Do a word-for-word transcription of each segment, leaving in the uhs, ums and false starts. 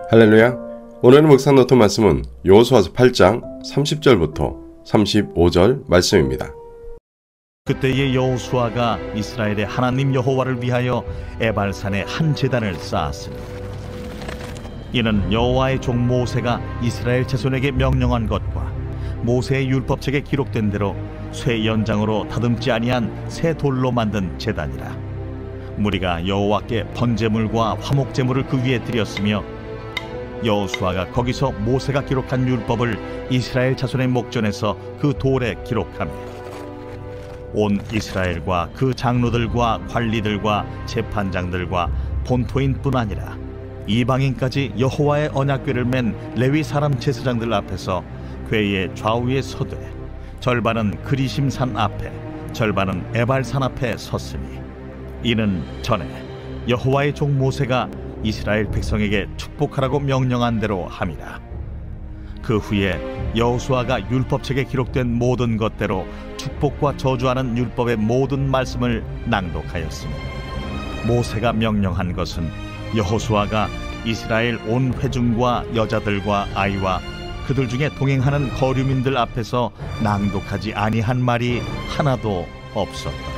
할렐루야. 오늘 묵상 노트 말씀은 여호수아서 팔 장 삼십 절부터 삼십오 절 말씀입니다. 그때의 여호수아가 이스라엘의 하나님 여호와를 위하여 에발산에 한 제단을 쌓았으니 이는 여호와의 종 모세가 이스라엘 자손에게 명령한 것과 모세의 율법책에 기록된 대로 쇠 연장으로 다듬지 아니한 새 돌로 만든 제단이라. 무리가 여호와께 번제물과 화목제물을 그 위에 드렸으며 여호수아가 거기서 모세가 기록한 율법을 이스라엘 자손의 목전에서 그 돌에 기록하며 온 이스라엘과 그 장로들과 관리들과 재판장들과 본토인뿐 아니라 이방인까지 여호와의 언약궤를 맨 레위 사람 제사장들 앞에서 궤의 좌우에 서되 절반은 그리심산 앞에 절반은 에발산 앞에 섰으니 이는 전에 여호와의 종 모세가 이스라엘 백성에게 축복하라고 명령한 대로 함이라. 그 후에 여호수아가 율법책에 기록된 모든 것대로 축복과 저주하는 율법의 모든 말씀을 낭독하였으니 모세가 명령한 것은 여호수아가 이스라엘 온 회중과 여자들과 아이와 그들 중에 동행하는 거류민들 앞에서 낭독하지 아니한 말이 하나도 없었더라.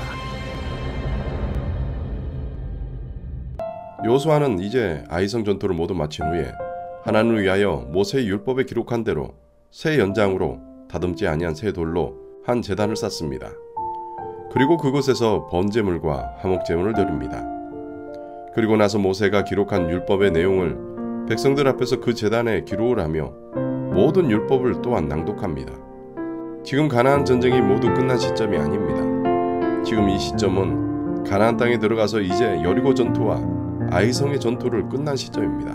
여호수아는 이제 아이성 전투를 모두 마친 후에 하나님을 위하여 모세의 율법에 기록한 대로 새 연장으로 다듬지 아니한 새 돌로 한 제단을 쌓습니다. 그리고 그곳에서 번제물과 화목제물을 드립니다. 그리고 나서 모세가 기록한 율법의 내용을 백성들 앞에서 그 제단에 기록을 하며 모든 율법을 또한 낭독합니다. 지금 가나안 전쟁이 모두 끝난 시점이 아닙니다. 지금 이 시점은 가나안 땅에 들어가서 이제 여리고 전투와 아이성의 전투를 끝난 시점입니다.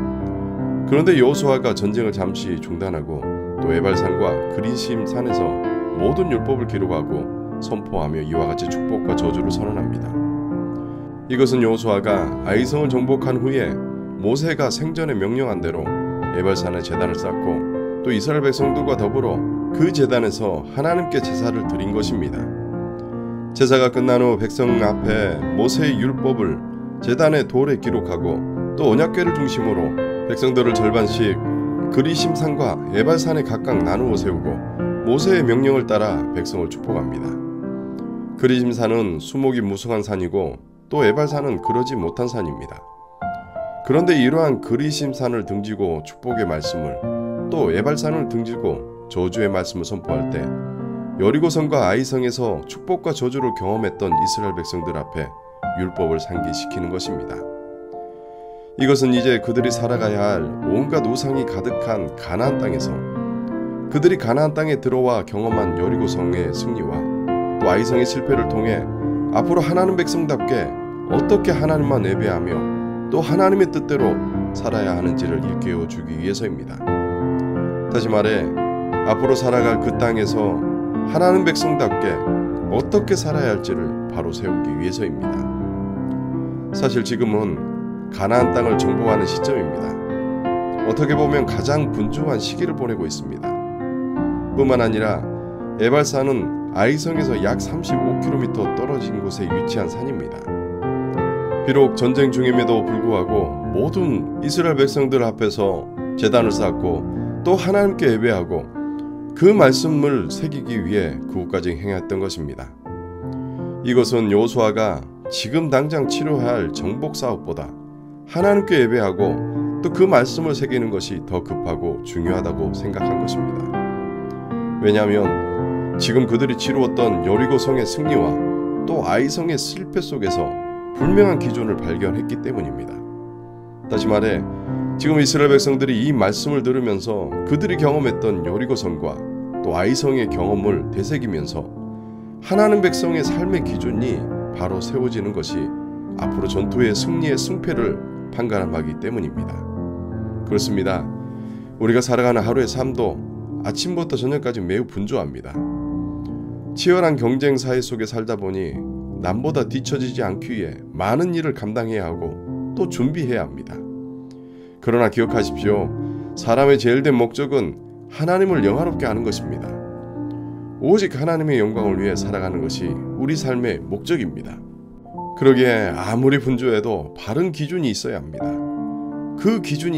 그런데 여호수아가 전쟁을 잠시 중단하고 또 에발산과 그리심 산에서 모든 율법을 기록하고 선포하며 이와 같이 축복과 저주를 선언합니다. 이것은 여호수아가 아이성을 정복한 후에 모세가 생전에 명령한 대로 에발산에 제단을 쌓고 또 이스라엘 백성들과 더불어 그 제단에서 하나님께 제사를 드린 것입니다. 제사가 끝난 후 백성 앞에 모세의 율법을 제단의 돌에 기록하고 또 언약궤를 중심으로 백성들을 절반씩 그리심산과 에발산에 각각 나누어 세우고 모세의 명령을 따라 백성을 축복합니다. 그리심산은 수목이 무성한 산이고 또 에발산은 그러지 못한 산입니다. 그런데 이러한 그리심산을 등지고 축복의 말씀을 또 에발산을 등지고 저주의 말씀을 선포할 때 여리고성과 아이성에서 축복과 저주를 경험했던 이스라엘 백성들 앞에 율법을 상기시키는 것입니다. 이것은 이제 그들이 살아가야 할 온갖 우상이 가득한 가나안 땅에서 그들이 가나안 땅에 들어와 경험한 여리고성의 승리와 또 아이성의 실패를 통해 앞으로 하나님 백성답게 어떻게 하나님만 예배하며 또 하나님의 뜻대로 살아야 하는지를 일깨워 주기 위해서입니다. 다시 말해 앞으로 살아갈 그 땅에서 하나님 백성답게 어떻게 살아야 할지를 바로 세우기 위해서입니다. 사실 지금은 가나안 땅을 정복하는 시점입니다. 어떻게 보면 가장 분주한 시기를 보내고 있습니다. 뿐만 아니라 에발산은 아이성에서 약 삼십오 킬로미터 떨어진 곳에 위치한 산입니다. 비록 전쟁 중임에도 불구하고 모든 이스라엘 백성들 앞에서 제단을 쌓고 또 하나님께 예배하고 그 말씀을 새기기 위해 그곳까지 행했던 것입니다. 이것은 여호수아가 지금 당장 치러야 할 정복 사업보다 하나님께 예배하고 또 그 말씀을 새기는 것이 더 급하고 중요하다고 생각한 것입니다. 왜냐하면 지금 그들이 치루었던 여리고성의 승리와 또 아이성의 실패 속에서 분명한 기준을 발견했기 때문입니다. 다시 말해 지금 이스라엘 백성들이 이 말씀을 들으면서 그들이 경험했던 여리고성과 또 아이성의 경험을 되새기면서 하나님 백성의 삶의 기준이 바로 세워지는 것이 앞으로 전투의 승리의 승패를 판가름하기 때문입니다. 그렇습니다. 우리가 살아가는 하루의 삶도 아침부터 저녁까지 매우 분주합니다. 치열한 경쟁 사회 속에 살다 보니 남보다 뒤처지지 않기 위해 많은 일을 감당해야 하고 또 준비해야 합니다. 그러나 기억하십시오. 사람의 제일된 목적은 하나님을 영화롭게 하는 것입니다. 오직 하나님의 영광을 위해 살아가는 것이 우리 삶의 목적입니다. 그러기에 아무리 분주해도 바른 기준이 있어야 합니다. 그 기준이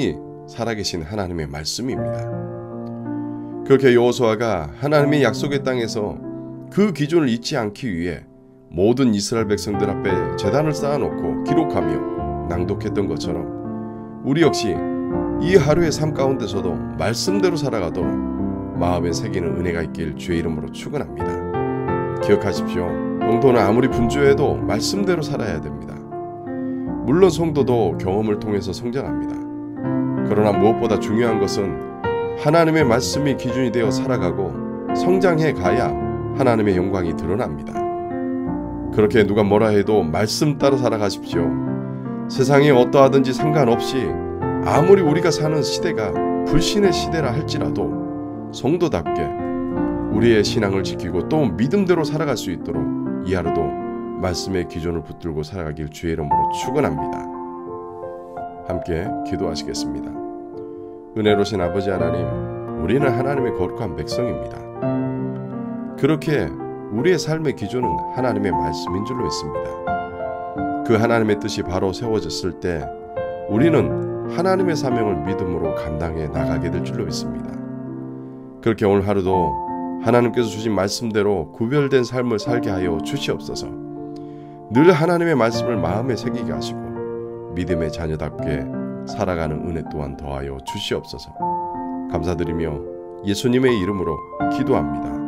살아계신 하나님의 말씀입니다. 그렇게 여호수아가 하나님의 약속의 땅에서 그 기준을 잊지 않기 위해 모든 이스라엘 백성들 앞에 제단을 쌓아놓고 기록하며 낭독했던 것처럼 우리 역시 이 하루의 삶 가운데서도 말씀대로 살아가도록 마음에 새기는 은혜가 있길 주의 이름으로 축원합니다. 기억하십시오. 성도는 아무리 분주해도 말씀대로 살아야 됩니다. 물론 성도도 경험을 통해서 성장합니다. 그러나 무엇보다 중요한 것은 하나님의 말씀이 기준이 되어 살아가고 성장해 가야 하나님의 영광이 드러납니다. 그렇게 누가 뭐라 해도 말씀 따라 살아가십시오. 세상이 어떠하든지 상관없이 아무리 우리가 사는 시대가 불신의 시대라 할지라도 성도답게 우리의 신앙을 지키고 또 믿음대로 살아갈 수 있도록 이 하루도 말씀의 기준을 붙들고 살아가길 주의 이름으로 축원합니다. 함께 기도하시겠습니다. 은혜로우신 아버지 하나님, 우리는 하나님의 거룩한 백성입니다. 그렇게 우리의 삶의 기준은 하나님의 말씀인 줄로 믿습니다. 그 하나님의 뜻이 바로 세워졌을 때 우리는 하나님의 사명을 믿음으로 감당해 나가게 될 줄로 믿습니다. 그렇게 오늘 하루도 하나님께서 주신 말씀대로 구별된 삶을 살게 하여 주시옵소서. 늘 하나님의 말씀을 마음에 새기게 하시고 믿음의 자녀답게 살아가는 은혜 또한 더하여 주시옵소서. 감사드리며 예수님의 이름으로 기도합니다.